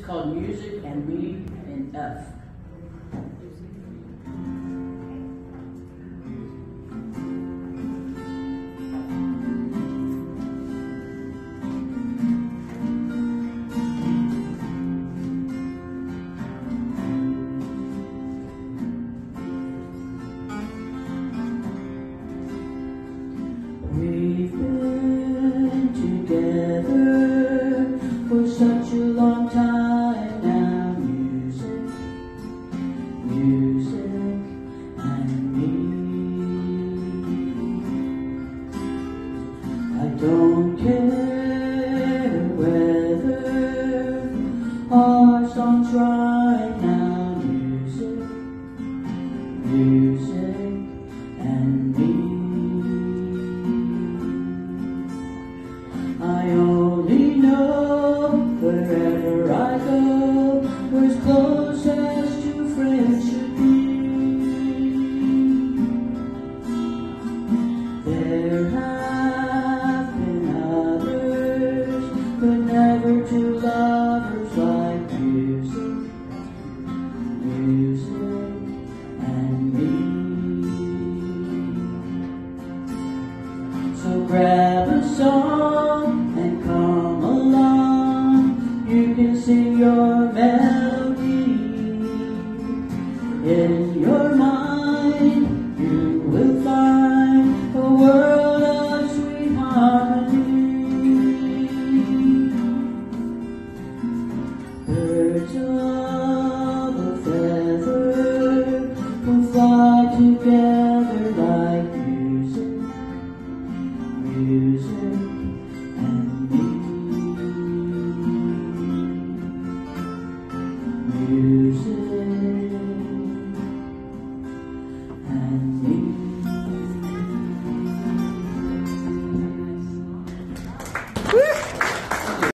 called Music and Me in F. We've been together for such a long time now. Music and me. I don't care whether our songs right now. Music and me. I